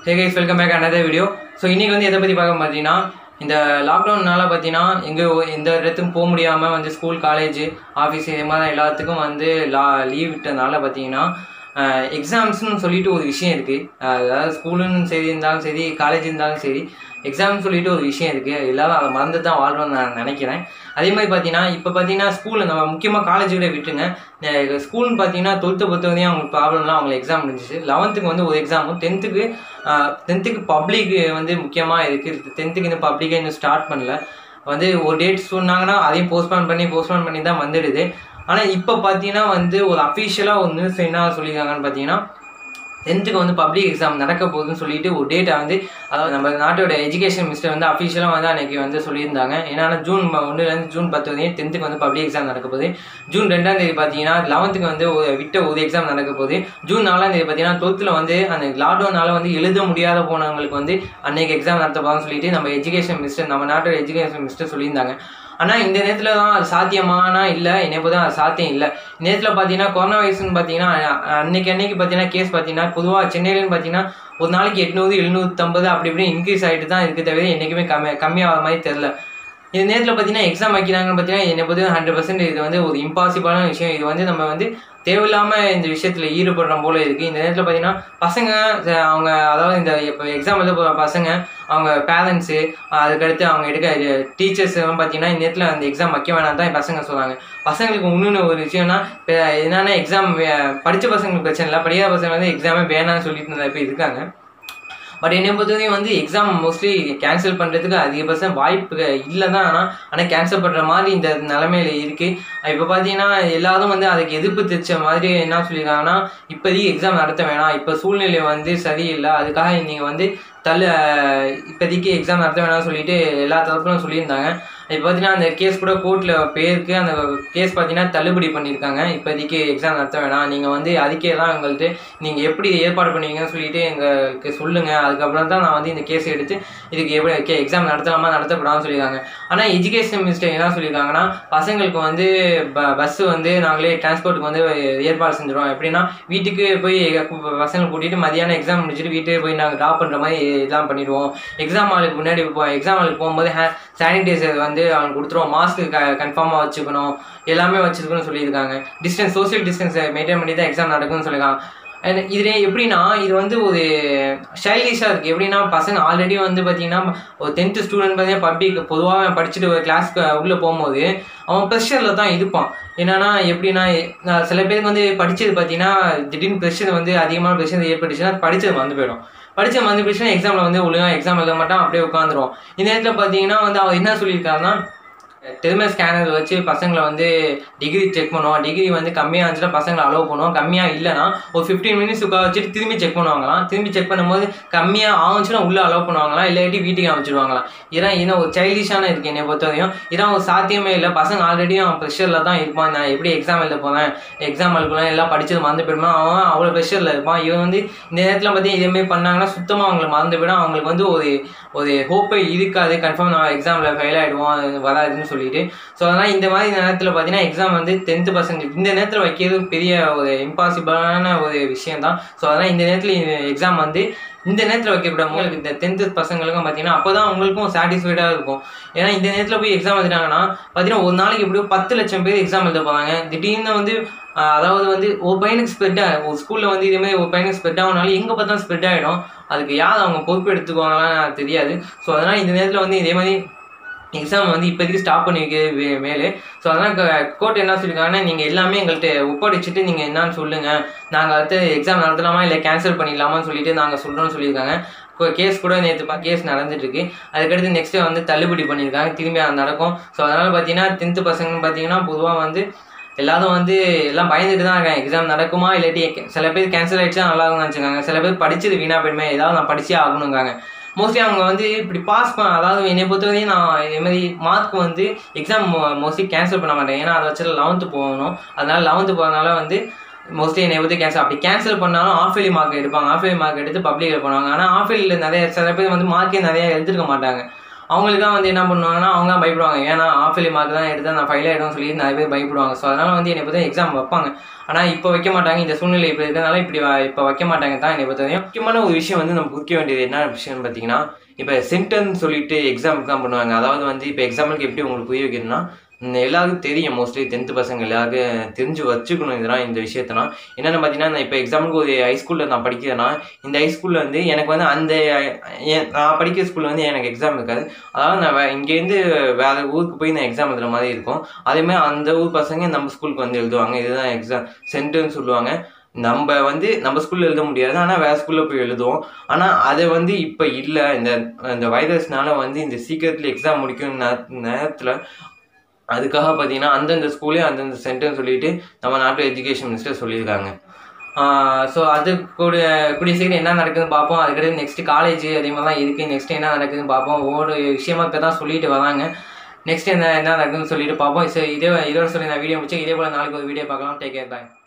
Hey guys, welcome back to another video. So இன்னைக்கு வந்து எதை பத்தி பார்க்க பார்த்தீங்கன்னா இந்த லாக்டவுன்னால பார்த்தீங்கன்னா எந்த இடத்துக்கும் போக முடியாமல் வந்து ஸ்கூல் காலேஜ் ஆஃபீஸ் இது மாதிரி எல்லாத்துக்கும் வந்து லீவ் விட்டதுனால பார்த்தீங்கன்னா எக்ஸாம்ஸ்னு சொல்லிட்டு ஒரு விஷயம் இருக்குது. அதாவது ஸ்கூலுன்னு சரி இருந்தாலும் சரி காலேஜ் இருந்தாலும் சரி எக்ஸாம்னு சொல்லிட்டு ஒரு விஷயம் இருக்குது. எல்லாரும் அதை மறந்து தான் வாழ்றோம்னு நான் நினைக்கிறேன். அதே மாதிரி பார்த்தீங்கன்னா இப்போ பார்த்தீங்கன்னா ஸ்கூலில் நம்ம முக்கியமாக காலேஜுக்கிட்ட விட்டுங்க. ஸ்கூல்னு பார்த்தீங்கன்னா 12th பொறுத்தவரையும் அவங்களுக்கு ப்ராப்ளம்லாம் அவங்களுக்கு எக்ஸாம் முடிஞ்சிச்சு. 11th வந்து ஒரு எக்ஸாமும் 10th பப்ளிக் வந்து முக்கியமாக இருக்குது. 10th இன்னும் பப்ளிக்காக இன்னும் ஸ்டார்ட் பண்ணல. வந்து ஒரு டேட் சொன்னாங்கன்னா அதையும் போஸ்ட்போன் பண்ணி தான் வந்துடுது. ஆனால் இப்போ பார்த்தீங்கன்னா வந்து ஒரு அஃபிஷியலாக ஒரு நியூஸ் என்ன சொல்லியிருக்காங்கன்னு பார்த்தீங்கன்னா 10th வந்து பப்ளிக் எக்ஸாம் நடக்க போகுதுன்னு சொல்லிட்டு ஒரு டேட்டை வந்து அதாவது நம்ம நாட்டோட எஜுகேஷன் மினிஸ்டர் வந்து அஃபிஷியலாக வந்து அன்றைக்கி வந்து சொல்லியிருந்தாங்க. ஏன்னா June 1 June 10 வரையும் 10th வந்து பப்ளிக் எக்ஸாம் நடக்க போகுது. June 2 பார்த்தீங்கன்னா 11th வந்து விட்ட ஒரு எக்ஸாம் நடக்க போகுது. June 4 பார்த்தீங்கன்னா 12th வந்து அந்த லாக்டவுனால வந்து எழுத முடியாத போனவங்களுக்கு வந்து அன்றைக்கி எக்ஸாம் நடத்த போகிறான்னு சொல்லிட்டு நம்ம எஜுகேஷன் மினிஸ்டர் நம்ம நாட்டோட எஜுகேஷன் மினிஸ்டர் சொல்லியிருந்தாங்க. ஆனால் இந்த நேரத்தில் தான் அது சாத்தியமானா இல்லை, என்னை போது அது சாத்தியம் இல்லை. நேரத்தில் பார்த்தீங்கன்னா கொரோனா வைரஸ்ன்னு பார்த்தீங்கன்னா அன்னைக்கு பார்த்தீங்கன்னா கேஸ் பார்த்தீங்கன்னா பொதுவாக சென்னையிலன்னு பார்த்தீங்கன்னா ஒரு நாளைக்கு 800 750 அப்படி இப்படி இன்க்ரீஸ் ஆகிட்டு தான் இருக்குது, தவிர என்றைக்குமே கம்மியாகிற மாதிரி தெரில. இந்த நேரத்தில் பார்த்தீங்கன்னா எக்ஸாம் வைக்கிறாங்கன்னு பார்த்தீங்கன்னா என்னை பொறுத்த 100% இது வந்து ஒரு இம்பாசிபிளான விஷயம். இது வந்து நம்ம வந்து தேவையில்லாமல் இந்த விஷயத்தில் ஈடுபடுற போல இருக்குது. இந்த நேரத்தில் பார்த்தீங்கன்னா பசங்க அவங்க அதாவது இந்த இப்போ எக்ஸாம் எழுத போகிற பசங்க அவங்க பேரண்ட்ஸு அதுக்கடுத்து அவங்க எடுக்க டீச்சர்ஸ் பார்த்தீங்கன்னா இந்த நேரத்தில் அந்த எக்ஸாம் வைக்க வேணாம் தான் பசங்க சொல்கிறாங்க. பசங்களுக்கு இன்னொன்று ஒரு விஷயம்னா இப்போ என்னென்னா எக்ஸாம் படித்த பசங்களுக்கு பிரச்சனை இல்லை, படிக்காத பசங்க வந்து எக்ஸாமே வேணான்னு சொல்லிட்டு இப்போ இருக்காங்க. பட் என்னை பொறுத்தவரையும் வந்து எக்ஸாம் மோஸ்ட்லி கேன்சல் பண்ணுறதுக்கு அதிகபட்சம் வாய்ப்பு இல்லை தான். ஆனால் கேன்சல் பண்ணுற மாதிரி இந்த நிலைமையில இருக்குது. இப்போ பார்த்தீங்கன்னா எல்லாரும் வந்து அதுக்கு எதிர்ப்பு தெரிச்ச மாதிரி என்ன சொல்லியிருக்காங்கன்னா இப்போதைக்கு எக்ஸாம் நடத்த வேணாம், இப்போ சூழ்நிலை வந்து சரியில்லை, அதுக்காக நீங்கள் வந்து இப்போதைக்கு எக்ஸாம் நடத்த வேணாம்னு சொல்லிட்டு எல்லா தரப்புலும் சொல்லியிருந்தாங்க. இப்போ பார்த்தீங்கன்னா அந்த கேஸ் கூட கோர்ட்டில் பேருக்கு அந்த கேஸ் பார்த்தீங்கன்னா தள்ளுபடி பண்ணியிருக்காங்க. இப்போதைக்கு எக்ஸாம் நடத்த வேணாம், நீங்கள் வந்து அதுக்கே தான் எங்கள்கிட்ட நீங்கள் எப்படி ஏற்பாடு பண்ணுவீங்கன்னு சொல்லிட்டு எங்களுக்கு சொல்லுங்கள், அதுக்கப்புறம் தான் நான் வந்து இந்த கேஸ் எடுத்து இதுக்கு எப்படி எக்ஸாம் நடத்தலாமா நடத்தப்படாமல் சொல்லியிருக்காங்க. ஆனால் எஜுகேஷன் மினிஸ்டர் என்ன சொல்லியிருக்காங்கன்னா பசங்களுக்கு வந்து பஸ்ஸு வந்து நாங்களே டிரான்ஸ்போர்ட்டுக்கு வந்து ஏற்பாடு செஞ்சுருவோம். எப்படின்னா வீட்டுக்கு போய் பசங்களை கூட்டிகிட்டு மதியானம் எக்ஸாம் முடிச்சுட்டு வீட்டுக்கு போய் நாங்கள் ட்ராப் பண்ணுற மாதிரி இதெல்லாம் பண்ணிடுவோம். எக்ஸாம் ஹாலுக்கு முன்னாடி எக்ஸாம் ஹாலுக்கு போகும்போது சானிடைசர் வந்து அவங்களுக்கு கொடுத்துருவோம், மாஸ்க்கு கன்ஃபார்மாக வச்சுக்கணும், எல்லாமே வச்சுருக்கணும்னு சொல்லியிருக்காங்க. சோசியல் டிஸ்டன்ஸை மெயின்டைன் பண்ணி தான் எக்ஸாம் நடக்கும்னு சொல்லியிருக்காங்க. இதுல எப்படின்னா இது வந்து ஒரு ஸ்டைலிஷாக இருக்குது. எப்படின்னா பசங்க ஆல்ரெடி வந்து பார்த்தீங்கன்னா ஒரு 10th ஸ்டூடெண்ட் பார்த்தீங்கன்னா பப்ளிக் பொதுவாக படிச்சுட்டு ஒரு கிளாஸ்க்கு உள்ளே போகும்போது அவன் ப்ரெஷரில் தான் இருப்பான். என்னன்னா எப்படின்னா சில பேருக்கு வந்து படித்தது பார்த்தீங்கன்னா திடீர்னு ப்ரெஷர் வந்து அதிகமான ப்ரெஷர் ஏற்பட்டுச்சுன்னா படித்தது வந்து போயிடும். படித்தா எக்ஸாமில் வந்து ஒழுங்காக எக்ஸாம் எழுத மாட்டான், அப்படியே உட்காந்துருவோம். இந்த நேரத்தில் பார்த்தீங்கன்னா வந்து அவர் என்ன சொல்லியிருக்காருன்னா டெர்மினல் ஸ்கேனர் வச்சு பசங்களை வந்து டிகிரி செக் பண்ணுவோம். டிகிரி வந்து கம்மியாக இருந்துச்சுன்னா பசங்களை அலோவ் பண்ணுவோம், கம்மியாக இல்லைனா ஒரு 15 minutes உட்கார வச்சுட்டு திரும்பி செக் பண்ணுவாங்களாம். திரும்பி செக் பண்ணும்போது கம்மியாக ஆச்சுன்னா உள்ளே அலோவ் பண்ணுவாங்களாம், இல்லாட்டி வீட்டுக்கு அமைச்சிடுவாங்களாம். இதான் ஒரு சைல்டிஷான இருக்குது என்னை பொறுத்தவரையும். இதான் ஒரு சாத்தியமே இல்லை. பசங்க ஆல்ரெடி அவன் ப்ரெஷரில் தான் இருப்பான். நான் எப்படி எக்ஸாம் எழுத போகிறேன், எக்ஸாம் எழுதுலாம் எல்லாம் படித்தது மறந்து போயிடுமா, அவன் அவ்வளோ ப்ரெஷரில் இருப்பான். இவன் வந்து இந்த நேரத்தில் பார்த்தீங்கன்னா இதேமாதிரி பண்ணாங்கன்னா சுத்தமாக அவங்களை மறந்து போயிடும். அவங்களுக்கு வந்து ஒரு ஹோப்பே இருக்காது, கன்ஃபார்ம் நான் எக்ஸாமில் ஃபெயில் ஆகிடுவோம் வராதுன்னு சொல்லிட்டு. ஸோ அதனால் இந்த மாதிரி நேரத்தில் பார்த்தீங்கன்னா எக்ஸாம் வந்து 10th பசங்களுக்கு இந்த நேரத்தில் வைக்கிறது பெரிய ஒரு இம்பாசிபிளான ஒரு விஷயம் தான். ஸோ அதனால் இந்த நேரத்தில் எக்ஸாம் வந்து இந்த நேரத்தில் வைக்கக்கூடாது. உங்களுக்கு இந்த 10th பசங்களுக்கும் பார்த்தீங்கன்னா அப்போ தான் உங்களுக்கும் சாட்டிஸ்ஃபைடாக இருக்கும். ஏன்னா இந்த நேரத்தில் போய் எக்ஸாம் எழுதிட்டாங்கன்னா பார்த்தீங்கன்னா ஒரு நாளைக்கு எப்படியோ 10 லட்சம் பேர் எக்ஸாம் எழுத போகிறாங்க. திடீர்னு வந்து அதாவது வந்து ஒரு பையனுக்கு ஸ்ப்ரெட் ஒரு ஸ்கூலில் வந்து இதேமாதிரி ஒரு பையனுக்கு ஸ்ப்ரெட் ஆகுனாலும் எங்கே பார்த்தாலும் ஸ்ப்ரெட் ஆகிடும். அதுக்கு யார் அவங்க பொறுப்பு எடுத்துக்குவாங்களான்னு தெரியாது. ஸோ அதனால் இந்த நேரத்தில் வந்து இதே மாதிரி எக்ஸாம் வந்து இப்போதைக்கு ஸ்டாப் பண்ணி வைக்கிறது மேலே. ஸோ அதனால் கோர்ட் என்ன சொல்லியிருக்காங்கன்னா நீங்கள் எல்லாமே எங்கள்கிட்ட ஒப்படைச்சிட்டு நீங்கள் என்னன்னு சொல்லுங்கள், நாங்கள் அடுத்து எக்ஸாம் நடத்தலாமா இல்லை கேன்சல் பண்ணிடலாமான்னு சொல்லிட்டு நாங்கள் சொல்கிறோன்னு சொல்லியிருக்காங்க. கேஸ் கூட நேற்று கேஸ் நடந்துட்டுருக்கு. அதுக்கடுத்து நெக்ஸ்ட்டு வந்து தள்ளுபடி பண்ணியிருக்காங்க, திரும்பி அது நடக்கும். ஸோ அதனால் பார்த்தீங்கன்னா 10th பசங்கன்னு பார்த்தீங்கன்னா பொதுவாக வந்து எல்லாரும் வந்து எல்லாம் பயந்துட்டு தான் இருக்காங்க, எக்ஸாம் நடக்குமா இல்லாட்டி சில பேர் கேன்சல் ஆகிடுச்சா நல்லா இருக்கும்னு நினச்சிருக்காங்க. சில பேர் படித்தது வீணாக போயிடுமே, ஏதாவது நான் படிச்சே ஆகணுங்காங்க. மோஸ்ட்லி அவங்க வந்து இப்படி அதாவது என்னை பொறுத்தவரையும் நான் இதேமாதிரி மார்க் வந்து எக்ஸாம் மோஸ்ட்லி கேன்சல் பண்ண மாட்டேன். ஏன்னா அதை வச்சு 11th போகணும். அதனால் 11th போகிறதுனால வந்து மோஸ்ட்லி என்னை வந்து அப்படி கேன்சல் பண்ணாலும் ஆஃப் இயர்லி மார்க் எடுப்பாங்க. ஆஃப் இயர்லி மார்க் எடுத்து பப்ளிக்கில் பண்ணுவாங்க. ஆனால் ஆஃப் இயர்லியில் சில பேர் வந்து மார்க்கே நிறையா எழுதிருக்க மாட்டாங்க. அவங்களுக்காக வந்து என்ன பண்ணுவாங்கன்னா அவங்க பயப்படுவாங்க. ஏன்னா ஆஃப் இயர்லி மார்க் தான் எடுத்தால் நான் ஃபெயில் ஆகிடும் சொல்லி நிறைய பேர் பயப்படுவாங்க. ஸோ அதனால் வந்து என்னை பற்றி எக்ஸாம் வைப்பாங்க. ஆனால் இப்போ வைக்க மாட்டாங்க. இந்த சூழ்நிலை இப்படி இருக்கிறதுனால இப்போ வைக்க மாட்டாங்க தான் என்னை பொறுத்தவரையும். முக்கியமான ஒரு விஷயம் வந்து நம்ம குறிக்க வேண்டியது என்ன விஷயம்னு பார்த்தீங்கன்னா, இப்போ சென்டென்ஸ் சொல்லிட்டு எக்ஸாமுக்கு தான் பண்ணுவாங்க. அதாவது வந்து இப்போ எக்ஸாம்பிளுக்கு எப்படி உங்களுக்கு புரிய வைக்கணும்னா, எல்லாருக்கும் தெரியும், மோஸ்ட்லி 10th பசங்க எல்லாருக்கும் தெரிஞ்சு வச்சுக்கணும் இதெல்லாம். இந்த விஷயத்தனா என்னென்னு பார்த்தீங்கன்னா, நான் இப்போ எக்ஸாம்பிளுக்கு ஒரு ஹைஸ்கூலில் நான் படிக்கிறேன்னா, இந்த ஹைஸ்கூலில் வந்து எனக்கு வந்து நான் படிக்கிற ஸ்கூலில் வந்து எனக்கு எக்ஸாம் இருக்காது. அதாவது நான் இங்கேருந்து வேறு ஊருக்கு போய் நான் எக்ஸாம் எழுதுகிற மாதிரி இருக்கும். அதேமாதிரி அந்த ஊர் பசங்க நம்ம ஸ்கூலுக்கு வந்து எழுதுவாங்க. இதுதான் எக்ஸாம் சென்டர்னு சொல்லுவாங்க. நம்ம ஸ்கூலில் எழுத முடியாது, ஆனால் வேறு ஸ்கூலில் போய் எழுதுவோம். ஆனால் அதை வந்து இப்போ இல்லை, இந்த வைரஸ்னால வந்து இந்த சீக்கிரத்தில் எக்ஸாம் முடிக்கும் நேரத்தில் அதுக்காக பார்த்தீங்கன்னா அந்தந்த ஸ்கூலே அந்தந்த சென்டர்னு சொல்லிட்டு நம்ம நாட்டு எஜுகேஷன் மினிஸ்டர் சொல்லியிருக்காங்க. ஸோ அது கூடிய சீக்கிரம் என்ன நடக்குதுன்னு பார்ப்போம். அதுக்கடுத்து நெக்ஸ்ட் காலேஜ் அதே மாதிரி தான் இருக்குது. நெக்ஸ்ட் என்ன நடக்குதுன்னு பார்ப்போம். ஒவ்வொரு விஷயமா இப்போ தான் சொல்லிட்டு வராங்க. நெக்ஸ்ட் என்ன நடக்குதுன்னு சொல்லிட்டு பார்ப்போம். ஸோ இதோட சொல்லி நான் வீடியோ முடிச்சேன். இதே போல் நாளைக்கு ஒரு வீடியோ பார்க்கலாம். டேக் கேர், பாய்.